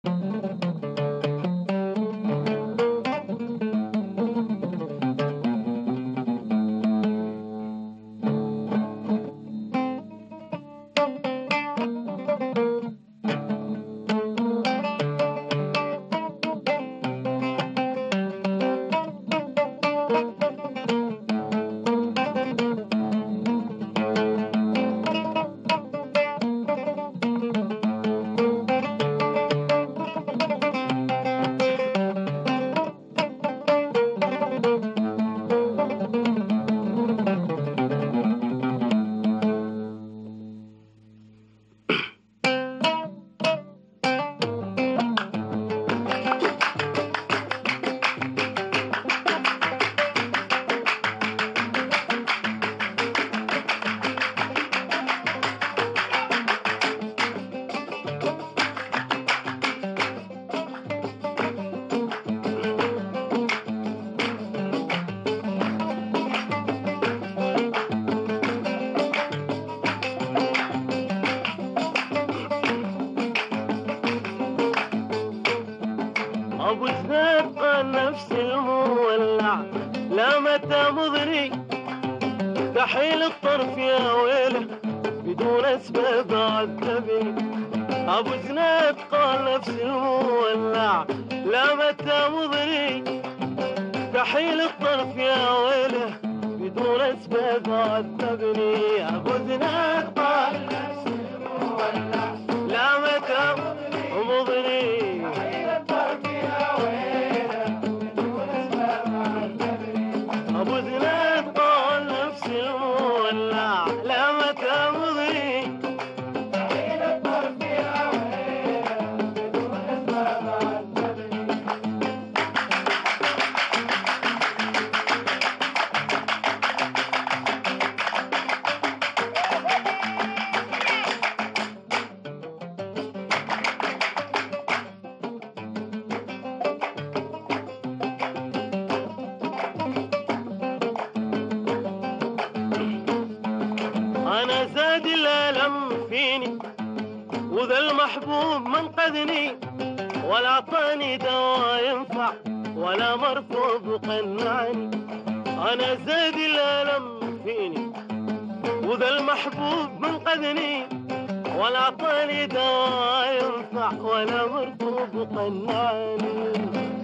ابو زناد قال نفس المولع لا متى مضني كحيل الطرف يا ويله بدون اسباب عذبني. ابو زناد قال نفس المولع لا متى مضني كحيل الطرف يا ويله بدون اسباب عذبني. ابو زناد قال نفس المولع لا متى مضني ابو زناد قال نفس المولع لا متى مضي حين الطرف يا ويله بدون اسباب عذبني. أنا زاد الألم فيني وذا المحبوب منقذني ولا أعطاني دواء ينفع ولا مرفوض قنعني. أنا زاد الألم فيني وذا المحبوب منقذني ولا أعطاني دواء ينفع ولا مرفوض قنعني.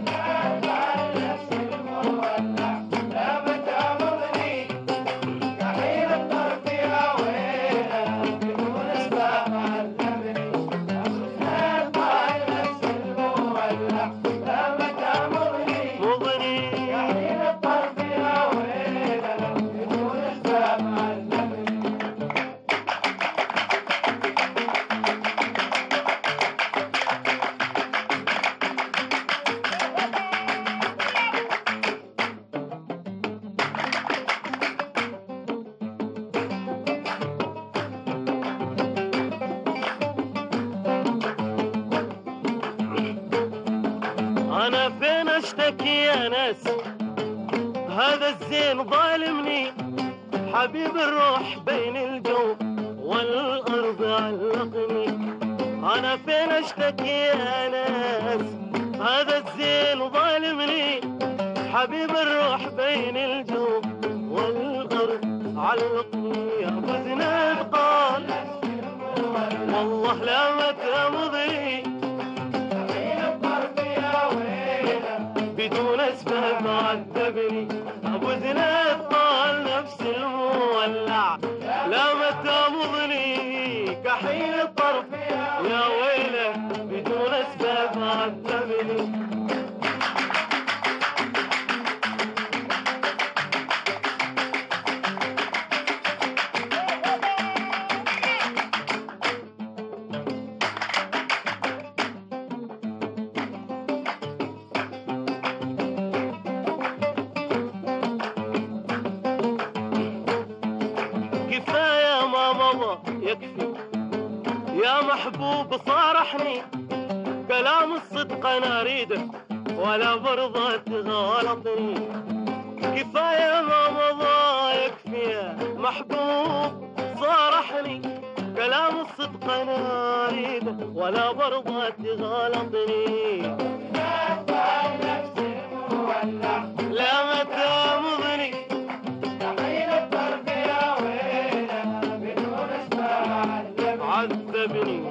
أنا فين أشتكي يا ناس هذا الزين ظالمني حبيب الروح بين الجو والأرض علقني. أنا فين أشتكي يا ناس هذا الزين ظالمني حبيب الروح بين الجو والأرض علقني. أبو زناد قال والله لا متى مضي بدون اسباب عذبني. ابو زناد قال نفس المولع لا متى مضني كحيل الطرف يا ويله بدون اسباب عذبني. كفاية ما مضى يكفي يا محبوب صارحني كلام الصدق انا اريده ولا برضى تغالطني. كفاية ما مضى يكفي يا محبوب صارحني كلام الصدق انا اريده ولا برضى تغلطني. لا ما تامضني عذبني.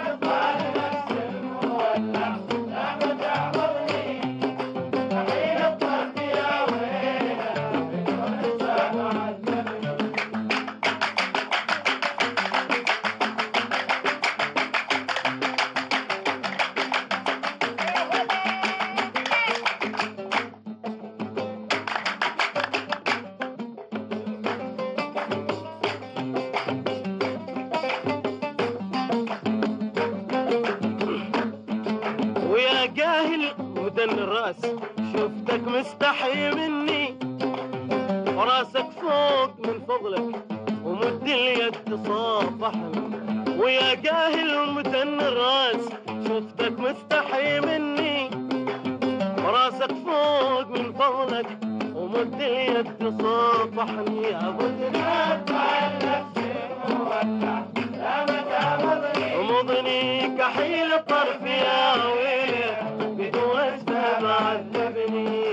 ويا جاهل مدن الراس شفتك مستحي مني، راسك فوق من فضلك ومد اليد تصافحني. ويا جاهل مدن الراس شفتك مستحي مني، راسك فوق من فضلك ومد اليد تصافحني. يا ابو ذنب عن نفسي مولع لا ما تامضني، ومضني كحيل الطرف يا ويلي بدون اسباب عذبني.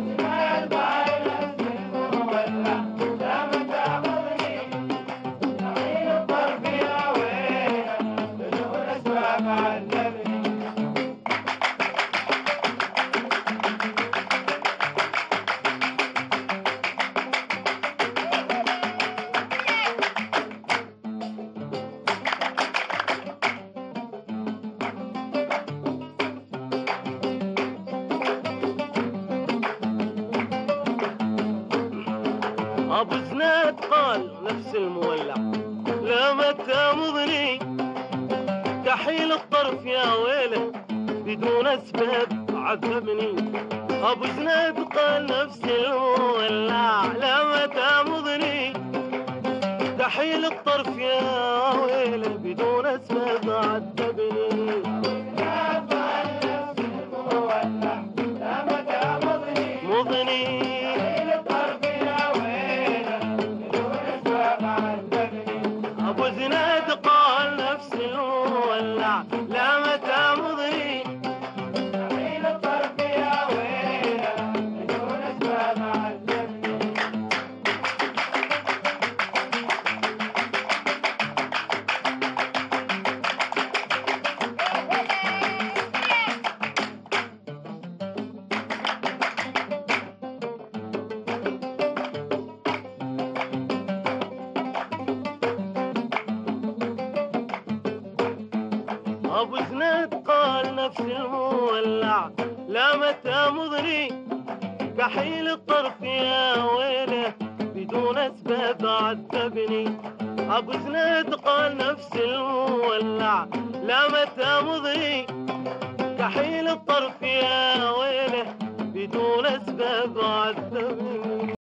ابو زناد قال نفس المولع لا ما تامضني، كحيل الطرف يا ويله بدون اسباب عذبني. ابو زناد قال نفس المولع لا ما تامضني، كحيل الطرف يا ويله بدون اسباب عذبني. مضني ابو زناد قال نفس المولع لا ما تامضني، كحيل الطرف يا ويله بدون اسباب عذبني. ابو زناد قال نفس المولع لا ما تامضني، كحيل الطرف يا ويله بدون اسباب عذبني. ابو زناد قال نفس المولع لا ما تامضني، كحيل الطرف يا ويله بدون اسباب عذبني.